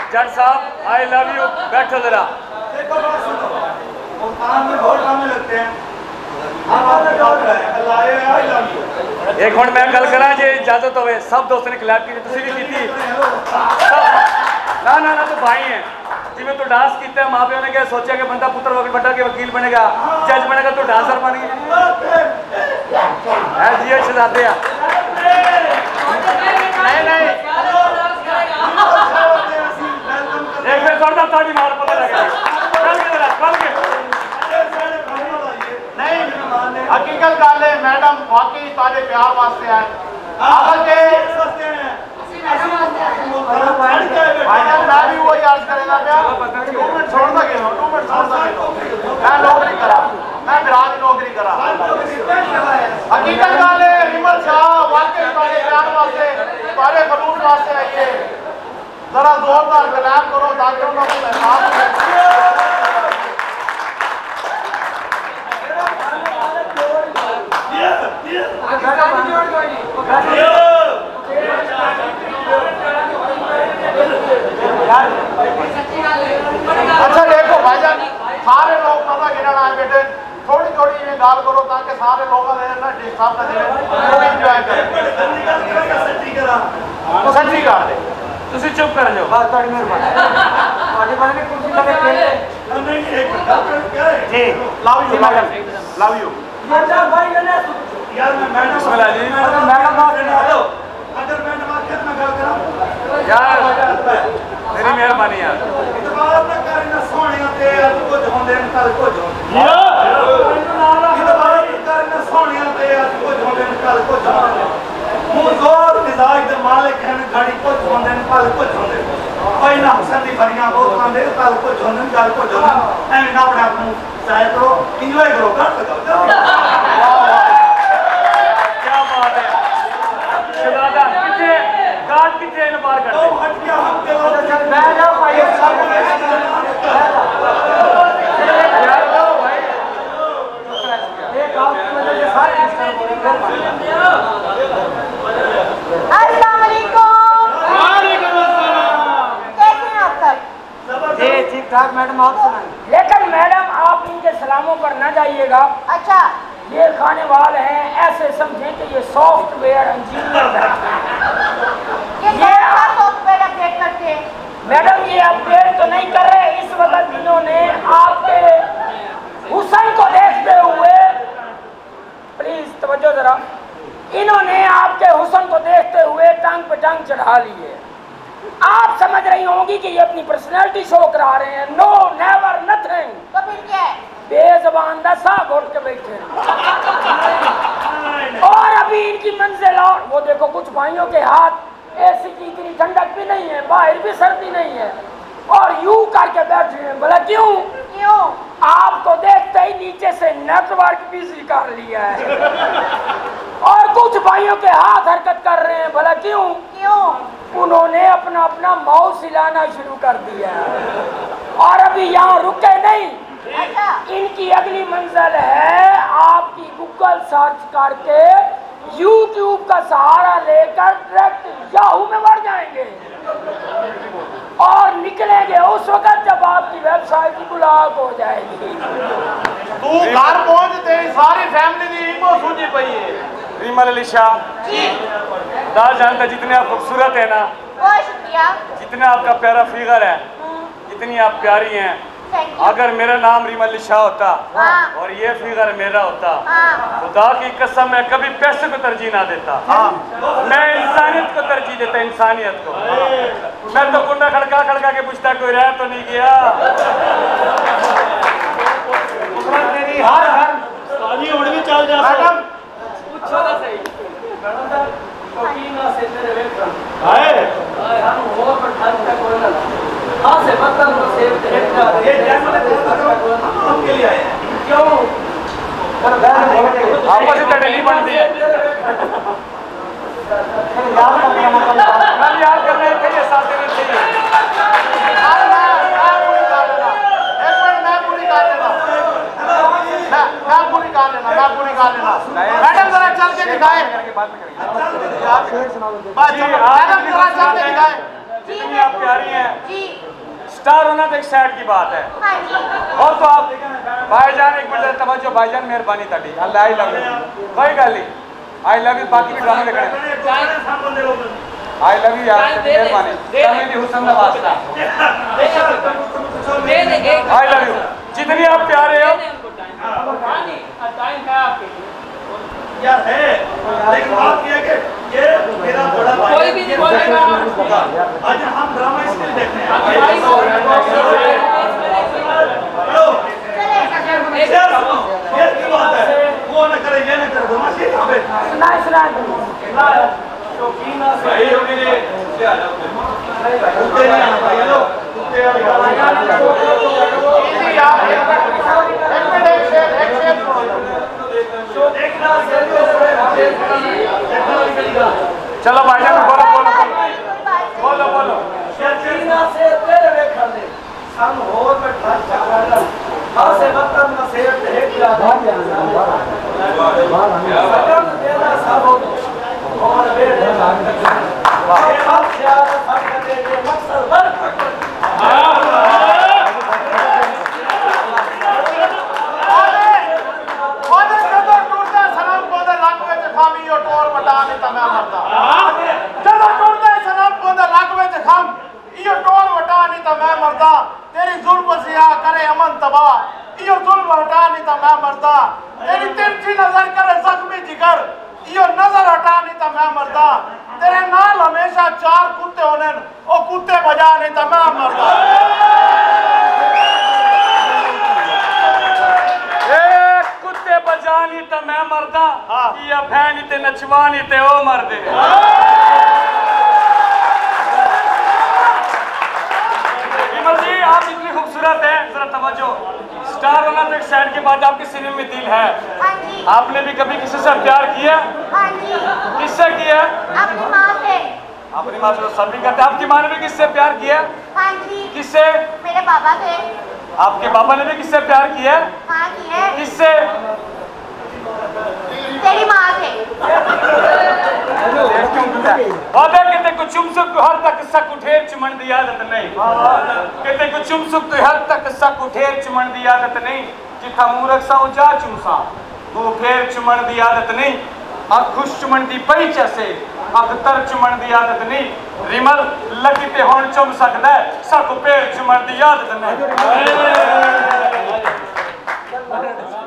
जज साहब I love you, बैठो जरा। देखो बात सुनो, मुल्तान में बहुत ड्रामे लगते हैं। एक मिनट मैं गल करा जे इजाजत हो, सब दोस्तों ने क्लैप की, तुसी भी की ना ना ना, तो भाई हैं जिम्मे तो डांस किया, माँ प्यो ने क्या सोचा कि बंदा पुत्र बड़ा के वकील बनेगा, जज बनेगा, तो डांसर बन गया जी। शहजादे नहीं एक फिर थोड़ा थोड़ी मार पता लगेगा नहीं। हकीकत गल है मैडम, वाकई सारे प्यार वास्ते है। मैं भी वही अर्ज करेगा, मैं छोड़ना क्यों, मैं नौकरी करा, मैं बिराज नौकरी करा। हकीकत गल है रिमल शाह वाकई सारे प्यार वास्ते, सारे खलूस वास्ते आइए, जरा जोरदार कलाम करो ताकि उन्होंने एहसास हो। अच्छा देखो भाईजान, सारे लोग पता गिरना आए बेटे, थोड़ी थोड़ी ये गाल करो ताकि सारे लोग डिस्टर्ब ना दें, एंजॉय करें। सच्ची गाल है, तुसी चुप कर जाओ। बस थोड़ी मेहरबानी, थोड़ी बने कुर्सी लगे खेले जी। Love you madam, love you यार। मैं मैडम बिस्मिल्लाह जी। मैडम हेलो, अगर मैं नमाज में गल करा यार मेरी मेहरबानी यार, इतबार ना करना सोहणियां ते अज कुछ होंदे न कल कुछ होंदे। इतबार करना सोहणियां ते अज कुछ होंदे न कल कुछ होंदे। मुंह जोर मिजाज दे मालिक हैं, घड़ी कुछ होंदे न कल कुछ होंदे। कोई ना हुसन दी भरियां बोतलां दे, कल कुछ होंदे न कल कुछ होंदे। एवें ना अपने आप नूं जाया करो, इंजॉय करो, कर लगाओ। क्या बात है शहजादा, किथे गार्ड किथे इन बाहर कर दे। हट गया हम के लोग मैं जाओ भाई यार लो भाई, एक आप की वजह से सारे अस्सलाम वालेकुम। कैसे हैं आप सब? जी ठीक ठाक मैडम, आप सुनाइए। लेकिन मैडम आप इनके सलामों पर न जाइएगा, अच्छा, ये खाने वाले हैं, ऐसे समझें कि ये सॉफ्टवेयर इंजीनियर बैठे हैं। ये क्या सॉफ्टवेयर अपडेट करते हैं? मैडम ये अपडेट तो नहीं कर रहे, इस वक्त इन्होंने आपके हुसन को देखते हुए, प्लीज तवज्जो जरा, इन्होंने आपके हुसन को देखते हुए टांग पे टांग चढ़ा ली है। आप समझ रही होंगी कि ये अपनी पर्सनैलिटी शो करा रहे हैं। No never nothing. तो फिर क्या है? बेजबान दसा घोट के बैठे हैं। और अभी इनकी मंजिल, और वो देखो कुछ भाइयों के हाथ ऐसी की इतनी ठंडक भी नहीं है, बाहर भी सर्दी नहीं है, और यूं करके बैठे हैं। बोला क्यों? क्यों? आपको देखते ही नीचे से नेटवर्क बिजी कर लिया है। और कुछ भाइयों के हाथ हरकत कर रहे हैं। बोला क्यों? क्यों? उन्होंने अपना अपना माउस हिलाना शुरू कर दिया है। और अभी यहाँ रुके नहीं, अच्छा, इनकी अगली मंजिल है आपकी गूगल सर्च करके यूट्यूब का सहारा लेकर डायरेक्ट याहू में बढ़ जाएंगे और निकलेंगे उस वक्त जब आपकी वेबसाइट ब्लॉक हो जाएगी। तू घर पहुंचते ही सारी फैमिली दी इमो सूझी पई है। रिमल अली शाह दार जानता, जितने आप खूबसूरत है ना, बहुत शुक्रिया। जितना आपका प्यारा फिगर है, जितनी आप प्यारी हैं, थैंक यू। अगर मेरा नाम रिमल अली शाह होता हाँ। और ये फिगर मेरा होता, हाँ। खुदा की कसम मैं कभी पैसे को तरजीह ना देता। मैं इंसानियत को तरजीह देता, इंसानियत को। मैं तो कुंडा खड़का खड़का के पूछता कोई रह तो नहीं गया। तेरी हर घर साली उड़ भी चल जा। मैडम पूछो ना सही हाय ये जन्म के लिए आए हैं। क्यों? आपस में नहीं बनती है। कल याद करने चाहिए, साथ देने चाहिए। मैं पूरी गा लेना। मैडम जरा चल के दिखाए। मैडम जरा चल के दिखाए। जितनी आप प्यारी हैं जी स्टार होना तो एक साइड की बात है हाँ जी और तो आप भाईजान एक मिनट तवज्जो भाईजान मेहरबानी ताड़ी अल्लाह आई लव यू कोई गल नहीं आई लव यू बाकी भी ड्रामा देखने आई लव यू यार मेहरबानी तमें भी हुस्न दा वास्ता आई लव यू जितनी आप प्यारे हो यार है लेकिन बात ये है कि ये मेरा बड़ा भाई कोई भी नहीं बोलेगा आज हम ड्रामा स्किल देखने हैं ये की बात है वो न करे ये न करे तमाशे यहाँ पे सुना सही हो गई कुत्ते नहीं आना भाई लो कुत्ते वाली चलो भाईजान बोलो बोलो बोलो बोलो सीना से तेरे देखा दे हम होर में ठाक चला हासे वतन में से एक भाग जाना सकम देना सब और बेटे वाह सब यार सब दे दे मकसद वर्क तेरी जुल्म सिया करे अमन तबाह इयो जुल्म हटा नहीं तो मैं मरदा तेरी तिरछी नजर करे जख्मी जिगर इयो नजर हटा नहीं तो मैं मरदा तेरे नाल हमेशा चार कुत्ते होने ओ कुत्ते बजा नहीं तो मैं मरदा कुत्ते बजानी तो मैं मरदा या भैनी ते नचवानी ते ओ मरदे जी आप इतनी खूबसूरत हैं जरा तवज्जो स्टार होना तो एक साइड के बाद आपके सीने में दिल है हाँ जी आपने भी कभी किसी से प्यार किया हाँ जी किससे किया अपनी माँ से अपनी माँ से तो सभी करते आपकी माँ ने भी किससे प्यार किया हाँ जी किससे मेरे पापा से आपके पापा ने भी किससे प्यार किया हाँ की है किससे तेरी माँ से बाबा कहते को चुमसुक हर तक सक उठेर चुमन दी आदत नहीं कहते को चुमसुक तो हर तक सक उठेर चुमन दी आदत नहीं जिथा मूरख सा जा चुमसा वो फेर चुमन दी आदत नहीं अख खुश चुमन दी पई चसे अख तर चुमन दी आदत नहीं रिमल लकीते होन चुम सकदा है सक पैर चुमन दी आदत नहीं